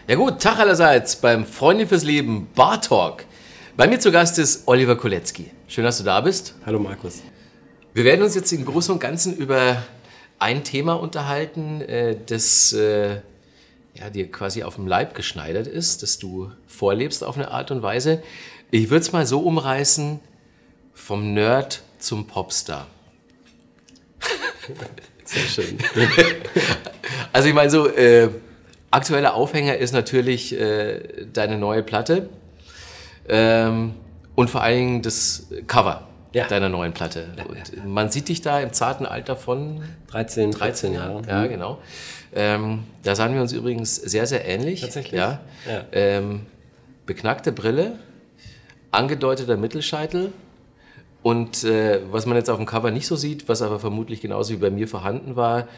Ja gut, Tag allerseits beim Freundin fürs Leben Bar Talk. Bei mir zu Gast ist Oliver Kolecki. Schön, dass du da bist. Hallo Markus. Wir werden uns jetzt im Großen und Ganzen über ein Thema unterhalten, das dir quasi auf dem Leib geschneidert ist, das du vorlebst auf eine Art und Weise. Ich würde es mal so umreißen, vom Nerd zum Popstar. Sehr schön. Also ich meine so, aktueller Aufhänger ist natürlich deine neue Platte und vor allen Dingen das Cover deiner neuen Platte. Und man sieht dich da im zarten Alter von 13 Jahre. Ja, genau. Da sahen wir uns übrigens sehr, sehr ähnlich. Tatsächlich? Ja. Beknackte Brille, angedeuteter Mittelscheitel und was man jetzt auf dem Cover nicht so sieht, was aber vermutlich genauso wie bei mir vorhanden war,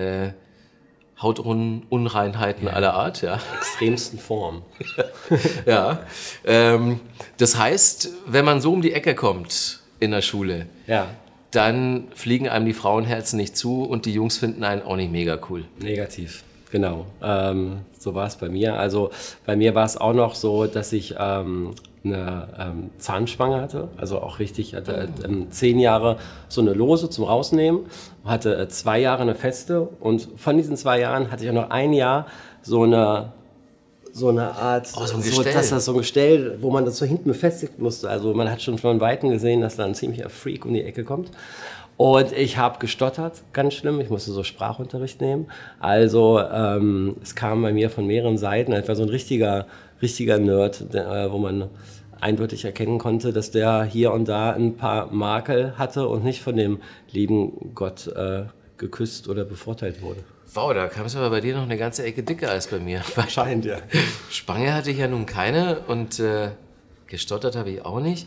Hautunreinheiten aller Art. Ja. Extremsten Form. Ja. Das heißt, wenn man so um die Ecke kommt in der Schule, dann fliegen einem die Frauenherzen nicht zu und die Jungs finden einen auch nicht mega cool. Negativ, genau. So war es bei mir. Also bei mir war es auch noch so, dass ich eine Zahnspange hatte, also auch richtig, hatte 10 Jahre so eine Lose zum Rausnehmen, hatte 2 Jahre eine feste und von diesen 2 Jahren hatte ich auch noch 1 Jahr so eine Art, so ein Gestell. So ein Gestell, wo man das so hinten befestigen musste. Also man hat schon von Weitem gesehen, dass da ein ziemlicher Freak um die Ecke kommt. Und ich habe gestottert, ganz schlimm. Ich musste so Sprachunterricht nehmen. Also es kam bei mir von mehreren Seiten. Ich war so ein richtiger Nerd, wo man eindeutig erkennen konnte, dass der hier und da ein paar Makel hatte und nicht von dem lieben Gott geküsst oder bevorteilt wurde. Wow, da kam es aber bei dir noch eine ganze Ecke dicker als bei mir. Scheint, ja. Spange hatte ich ja nun keine und gestottert habe ich auch nicht.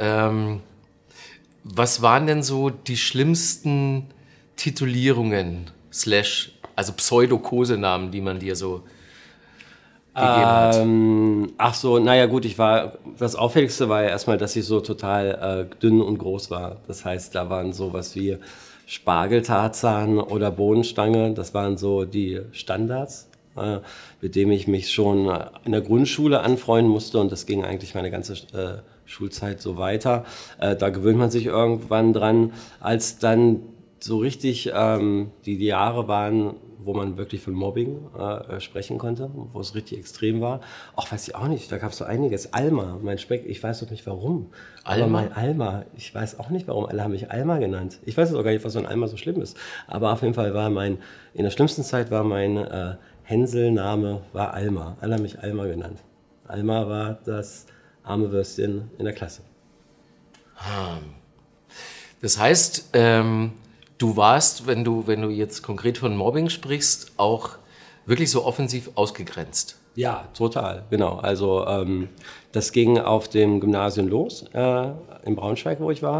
Was waren denn so die schlimmsten Titulierungen, also Pseudokosenamen, die man dir so gegeben hat? Ach so, naja gut, das Auffälligste war ja erstmal, dass ich so total dünn und groß war. Das heißt, da waren sowas wie Spargeltarzan oder Bohnenstange, das waren so die Standards, mit denen ich mich schon in der Grundschule anfreunden musste und das ging eigentlich meine ganze Schulzeit so weiter. Da gewöhnt man sich irgendwann dran, als dann so richtig die Jahre waren, wo man wirklich von Mobbing sprechen konnte, wo es richtig extrem war. Ach, weiß ich auch nicht, da gab es so einiges. Alma, mein Speck, ich weiß noch nicht warum. Alma, ich weiß auch nicht warum, alle haben mich Alma genannt. Ich weiß auch gar nicht, was so ein Alma so schlimm ist. Aber auf jeden Fall in der schlimmsten Zeit war mein Hänselname war Alma. Alle haben mich Alma genannt. Alma war das arme Würstchen in der Klasse. Das heißt, du warst, wenn du jetzt konkret von Mobbing sprichst, auch wirklich so offensiv ausgegrenzt. Ja, total, genau. Also das ging auf dem Gymnasium los, in Braunschweig, wo ich war,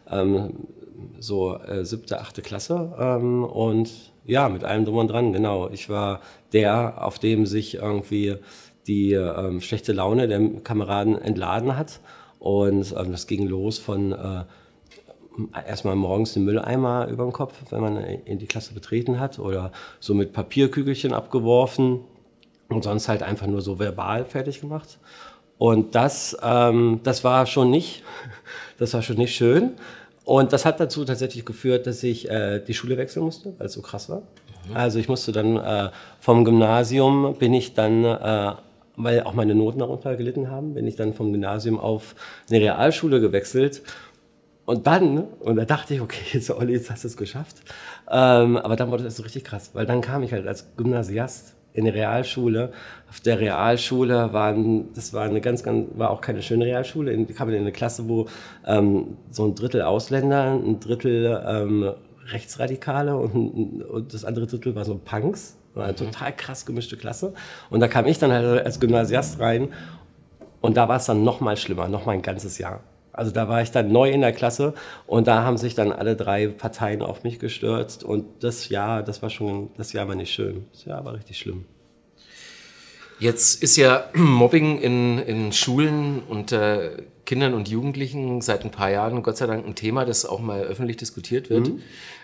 7., 8. Klasse und ja, mit allem drum und dran, genau. Ich war der, auf dem sich irgendwie die schlechte Laune der Kameraden entladen hat und das ging los von erstmal morgens den Mülleimer über den Kopf, wenn man in die Klasse betreten hat oder so mit Papierkügelchen abgeworfen und sonst halt einfach nur so verbal fertig gemacht. Und das war schon nicht schön. Und das hat dazu tatsächlich geführt, dass ich die Schule wechseln musste, weil es so krass war. Also ich musste dann vom Gymnasium weil auch meine Noten darunter gelitten haben, bin ich dann vom Gymnasium auf eine Realschule gewechselt. Und da dachte ich, okay, jetzt Olli, jetzt hast du es geschafft. Aber dann wurde das so richtig krass, weil dann kam ich halt als Gymnasiast in eine Realschule. Auf der Realschule war auch keine schöne Realschule. Ich kam in eine Klasse, wo so ein Drittel Ausländer, ein Drittel Rechtsradikale und das andere Drittel war so Punks. War eine total krass gemischte Klasse. Und da kam ich dann halt als Gymnasiast rein und da war es dann noch mal schlimmer, noch mal ein ganzes Jahr. Also da war ich dann neu in der Klasse und da haben sich dann alle 3 Parteien auf mich gestürzt und das Jahr war nicht schön. Das Jahr war richtig schlimm. Jetzt ist ja Mobbing in Schulen unter Kindern und Jugendlichen seit ein paar Jahren Gott sei Dank ein Thema, das auch mal öffentlich diskutiert wird.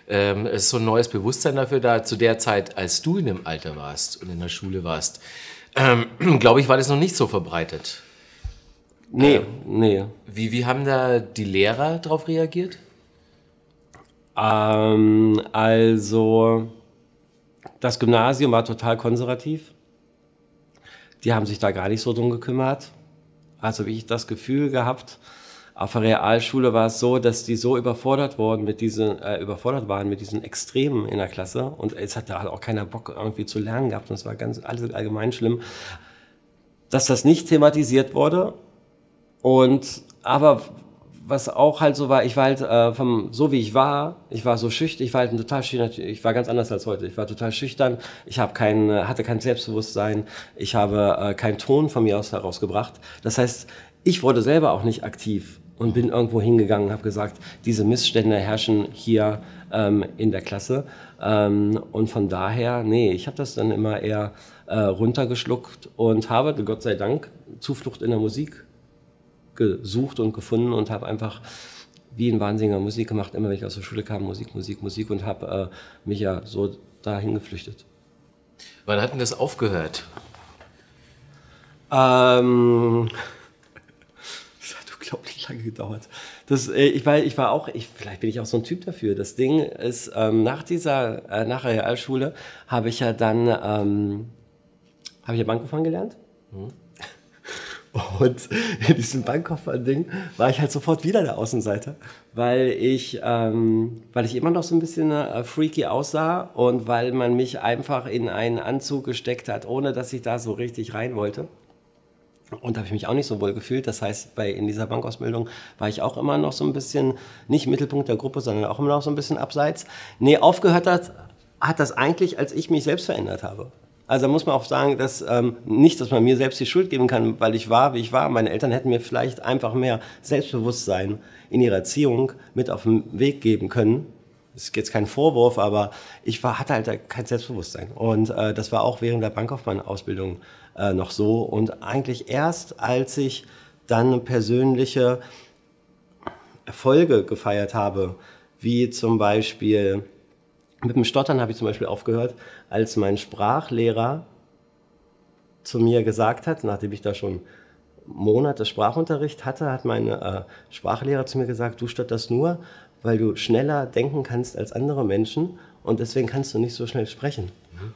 Es ist so ein neues Bewusstsein dafür da. Zu der Zeit, als du in dem Alter warst und in der Schule warst, glaube ich, war das noch nicht so verbreitet. Nee. Wie haben da die Lehrer darauf reagiert? Also, das Gymnasium war total konservativ. Die haben sich da gar nicht so drum gekümmert. Also, wie ich das Gefühl gehabt, auf der Realschule war es so, dass die so überfordert waren mit diesen Extremen in der Klasse. Und es hat da auch keiner Bock irgendwie zu lernen gehabt. Und es war alles allgemein schlimm, dass das nicht thematisiert wurde. Aber was auch halt so war, ich war halt so wie ich war so schüchtern, ich war halt total schüchtern, ich war ganz anders als heute. Ich war total schüchtern, ich hatte kein Selbstbewusstsein, ich habe keinen Ton von mir aus herausgebracht. Das heißt, ich wurde selber auch nicht aktiv und bin irgendwo hingegangen und habe gesagt, diese Missstände herrschen hier in der Klasse. Und von daher, ich habe das dann immer eher runtergeschluckt und habe, Gott sei Dank, Zuflucht in der Musik gesucht und gefunden und habe einfach wie ein Wahnsinniger Musik gemacht, immer wenn ich aus der Schule kam, Musik und habe mich ja so dahin geflüchtet. Wann hat denn das aufgehört? Das hat unglaublich lange gedauert. Vielleicht bin ich auch so ein Typ dafür. Das Ding ist, nach der Realschule habe ich ja dann Bankkaufmann gelernt. Und in diesem Bankkaufmann-Ding war ich halt sofort wieder der Außenseiter, weil ich immer noch so ein bisschen freaky aussah und weil man mich einfach in einen Anzug gesteckt hat, ohne dass ich da so richtig rein wollte. Und da habe ich mich auch nicht so wohl gefühlt. Das heißt, in dieser Bankausbildung war ich auch immer noch so ein bisschen, nicht Mittelpunkt der Gruppe, sondern auch immer noch so ein bisschen abseits. Aufgehört hat das eigentlich, als ich mich selbst verändert habe. Also da muss man auch sagen, dass nicht, dass man mir selbst die Schuld geben kann, weil ich war, wie ich war. Meine Eltern hätten mir vielleicht einfach mehr Selbstbewusstsein in ihrer Erziehung mit auf den Weg geben können. Das ist jetzt kein Vorwurf, aber hatte halt kein Selbstbewusstsein. Und das war auch während der Bankkaufmann-Ausbildung noch so. Und eigentlich erst, als ich dann persönliche Erfolge gefeiert habe, wie zum Beispiel mit dem Stottern habe ich zum Beispiel aufgehört, als mein Sprachlehrer zu mir gesagt hat, nachdem ich da schon Monate Sprachunterricht hatte, hat mein Sprachlehrer zu mir gesagt, du stotterst nur, weil du schneller denken kannst als andere Menschen und deswegen kannst du nicht so schnell sprechen.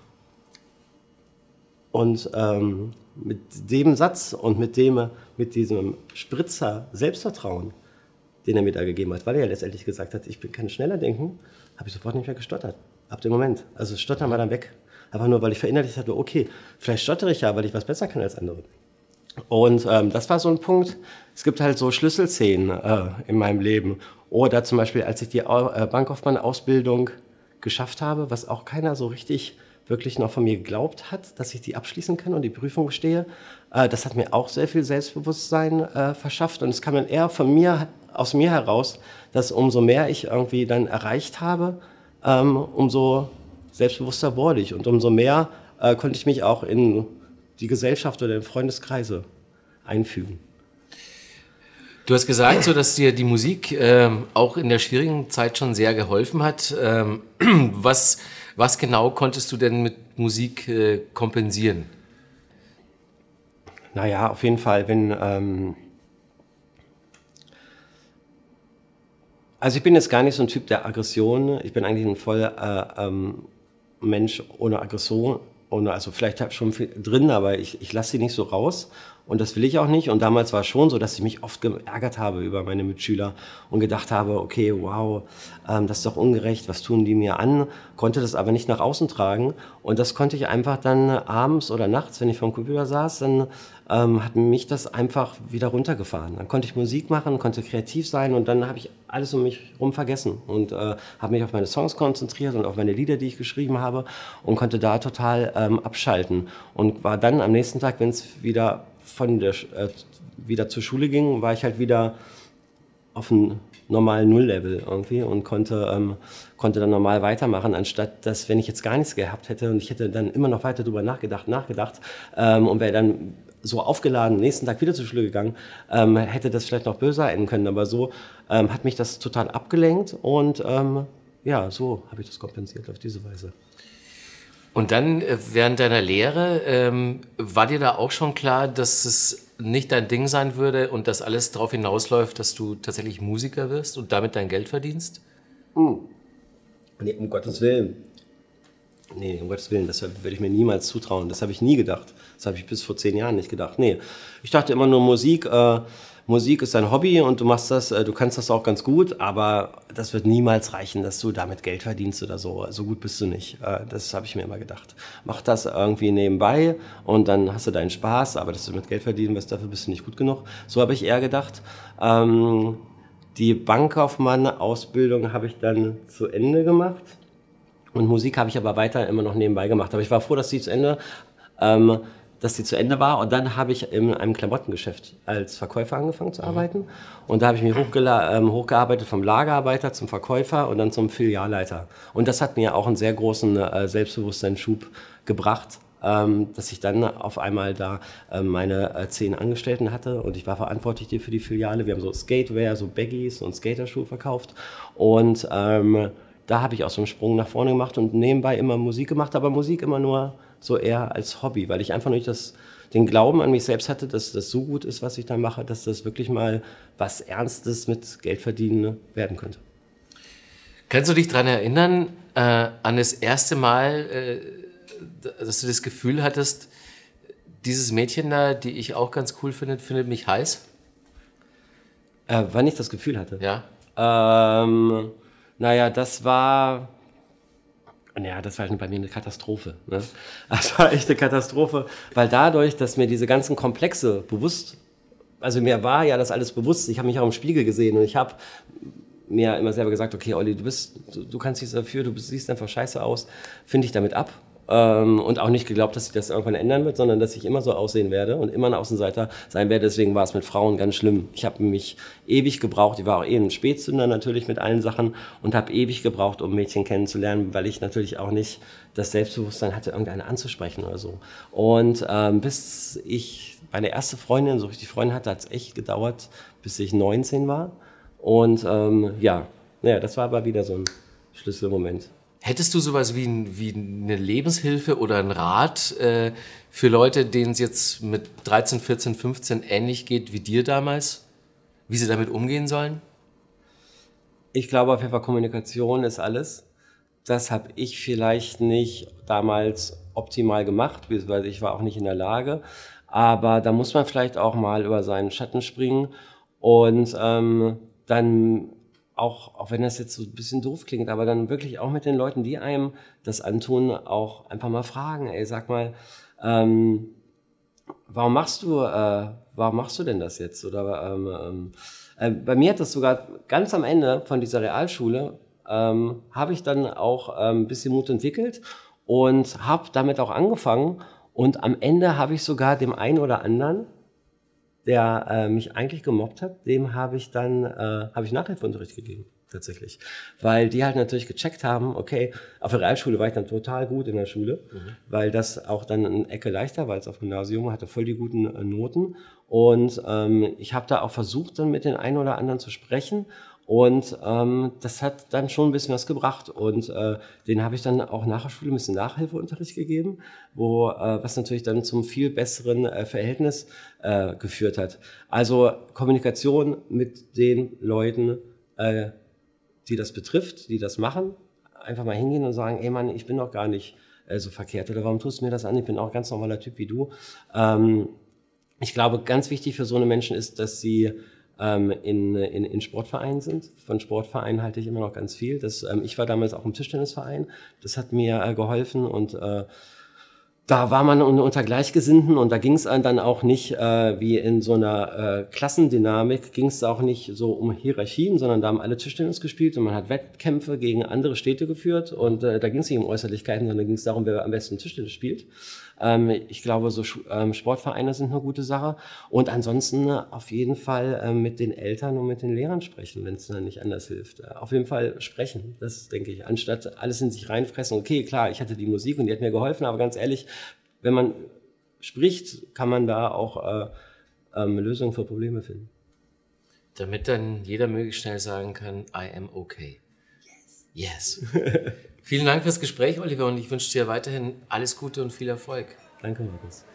Und mit dem Satz und mit diesem Spritzer Selbstvertrauen, den er mir da gegeben hat, weil er ja letztendlich gesagt hat, ich kann schneller denken, habe ich sofort nicht mehr gestottert. Ab dem Moment. Also das Stottern war dann weg. Einfach nur, weil ich verinnerlicht hatte, okay, vielleicht stottere ich ja, weil ich was besser kann als andere. Und das war so ein Punkt. Es gibt halt so Schlüsselszenen in meinem Leben. Oder zum Beispiel, als ich die Bankkaufmann-Ausbildung geschafft habe, was auch keiner so richtig wirklich noch von mir geglaubt hat, dass ich die abschließen kann und die Prüfung bestehe. Das hat mir auch sehr viel Selbstbewusstsein verschafft. Und es kam dann eher aus mir heraus, dass umso mehr ich irgendwie dann erreicht habe, umso selbstbewusster wurde ich. Und umso mehr konnte ich mich auch in die Gesellschaft oder in Freundeskreise einfügen. Du hast gesagt, so, dass dir die Musik auch in der schwierigen Zeit schon sehr geholfen hat. Was genau konntest du denn mit Musik kompensieren? Naja, auf jeden Fall, also ich bin jetzt gar nicht so ein Typ der Aggression. Ich bin eigentlich ein voller Mensch ohne Aggression. Also vielleicht habe ich schon viel drin, aber ich lasse sie nicht so raus. Und das will ich auch nicht. Und damals war es schon so, dass ich mich oft geärgert habe über meine Mitschüler und gedacht habe, okay, wow, das ist doch ungerecht, was tun die mir an? Konnte das aber nicht nach außen tragen. Und das konnte ich einfach dann abends oder nachts, wenn ich vor dem Computer saß, dann hat mich das einfach wieder runtergefahren. Dann konnte ich Musik machen, konnte kreativ sein und dann habe ich alles um mich herum vergessen und habe mich auf meine Songs konzentriert und auf meine Lieder, die ich geschrieben habe und konnte da total abschalten. Und war dann am nächsten Tag, wenn es wieder wieder zur Schule ging, war ich halt wieder auf einem normalen Null-Level irgendwie und konnte dann normal weitermachen, anstatt dass, wenn ich jetzt gar nichts gehabt hätte und ich hätte dann immer noch weiter drüber nachgedacht und wäre dann so aufgeladen, nächsten Tag wieder zur Schule gegangen, hätte das vielleicht noch böser enden können, aber so hat mich das total abgelenkt und ja, so habe ich das kompensiert auf diese Weise. Und dann während deiner Lehre, war dir da auch schon klar, dass es nicht dein Ding sein würde und dass alles darauf hinausläuft, dass du tatsächlich Musiker wirst und damit dein Geld verdienst? Nee, um Gottes Willen. Nee, um Gottes Willen, das würde ich mir niemals zutrauen. Das habe ich nie gedacht. Das habe ich bis vor 10 Jahren nicht gedacht. Nee, ich dachte immer nur Musik ist ein Hobby und du machst das, du kannst das auch ganz gut, aber das wird niemals reichen, dass du damit Geld verdienst oder so. So gut bist du nicht. Das habe ich mir immer gedacht. Mach das irgendwie nebenbei und dann hast du deinen Spaß, aber dass du mit Geld verdienen wirst, dafür bist du nicht gut genug. So habe ich eher gedacht. Die Bankkaufmann-Ausbildung habe ich dann zu Ende gemacht und Musik habe ich aber weiter immer noch nebenbei gemacht. Aber ich war froh, dass die zu Ende war und dann habe ich in einem Klamottengeschäft als Verkäufer angefangen zu arbeiten und da habe ich mich hochgearbeitet vom Lagerarbeiter zum Verkäufer und dann zum Filialleiter und das hat mir auch einen sehr großen Selbstbewusstseinsschub gebracht, dass ich dann auf einmal da meine 10 Angestellten hatte und ich war verantwortlich für die Filiale. Wir haben so Skatewear, so Baggies und Skaterschuhe verkauft und da habe ich auch so einen Sprung nach vorne gemacht und nebenbei immer Musik gemacht, aber Musik immer nur so eher als Hobby, weil ich einfach nicht den Glauben an mich selbst hatte, dass das so gut ist, was ich da mache, dass das wirklich mal was Ernstes mit Geld verdienen werden könnte. Kannst du dich daran erinnern, an das erste Mal, dass du das Gefühl hattest, dieses Mädchen da, die ich auch ganz cool finde, findet mich heiß? Wann ich das Gefühl hatte? Ja. Naja, das war bei mir eine Katastrophe. Ne? Das war echt eine Katastrophe, weil dadurch, dass mir diese ganzen Komplexe also mir war ja das alles bewusst, ich habe mich auch im Spiegel gesehen und ich habe mir immer selber gesagt, okay, Olli, du kannst nichts dafür, du siehst einfach scheiße aus, finde ich damit ab. Und auch nicht geglaubt, dass sich das irgendwann ändern wird, sondern dass ich immer so aussehen werde und immer ein Außenseiter sein werde. Deswegen war es mit Frauen ganz schlimm. Ich habe mich ewig gebraucht. Ich war auch ein Spätzünder natürlich mit allen Sachen und habe ewig gebraucht, um Mädchen kennenzulernen, weil ich natürlich auch nicht das Selbstbewusstsein hatte, irgendeine anzusprechen oder so. Und bis ich meine erste Freundin, so richtig Freundin hatte, hat es echt gedauert, bis ich 19 war. Und das war aber wieder so ein Schlüsselmoment. Hättest du sowas wie eine Lebenshilfe oder einen Rat für Leute, denen es jetzt mit 13, 14, 15 ähnlich geht wie dir damals? Wie sie damit umgehen sollen? Ich glaube, auf jeden Fall Kommunikation ist alles. Das habe ich vielleicht nicht damals optimal gemacht, beziehungsweise ich war auch nicht in der Lage. Aber da muss man vielleicht auch mal über seinen Schatten springen und dann auch wenn das jetzt so ein bisschen doof klingt, aber dann wirklich auch mit den Leuten, die einem das antun, auch einfach mal fragen, ey, sag mal, warum machst du denn das jetzt? Oder bei mir hat das sogar ganz am Ende von dieser Realschule, habe ich dann auch ein bisschen Mut entwickelt und habe damit auch angefangen und am Ende habe ich sogar dem einen oder anderen, der mich eigentlich gemobbt hat, dem habe ich Nachhilfeunterricht gegeben, tatsächlich. Weil die halt natürlich gecheckt haben, okay, auf der Realschule war ich dann total gut in der Schule, weil das auch dann eine Ecke leichter, weil es auf Gymnasium hatte voll die guten Noten. Und ich habe da auch versucht, dann mit den einen oder anderen zu sprechen. Und das hat dann schon ein bisschen was gebracht. Und den habe ich dann auch nach der Schule ein bisschen Nachhilfeunterricht gegeben, was natürlich dann zum viel besseren Verhältnis geführt hat. Also Kommunikation mit den Leuten, die das betrifft, die das machen. Einfach mal hingehen und sagen, ey Mann, ich bin doch gar nicht so verkehrt. Oder warum tust du mir das an? Ich bin auch ein ganz normaler Typ wie du. Ich glaube, ganz wichtig für so eine Menschen ist, dass sie in Sportvereinen sind. Von Sportvereinen halte ich immer noch ganz viel. Ich war damals auch im Tischtennisverein. Das hat mir geholfen und da war man unter Gleichgesinnten und da ging es dann auch nicht wie in so einer Klassendynamik, ging es auch nicht so um Hierarchien, sondern da haben alle Tischtennis gespielt und man hat Wettkämpfe gegen andere Städte geführt und da ging es nicht um Äußerlichkeiten, sondern ging es darum, wer am besten Tischtennis spielt. Ich glaube, so Sportvereine sind eine gute Sache und ansonsten auf jeden Fall mit den Eltern und mit den Lehrern sprechen, wenn es dann nicht anders hilft. Auf jeden Fall sprechen, das denke ich, anstatt alles in sich reinfressen. Okay, klar, ich hatte die Musik und die hat mir geholfen, aber ganz ehrlich, wenn man spricht, kann man da auch Lösungen für Probleme finden. Damit dann jeder möglichst schnell sagen kann, I am okay. Yes. Vielen Dank fürs Gespräch, Oliver, und ich wünsche dir weiterhin alles Gute und viel Erfolg. Danke, Markus.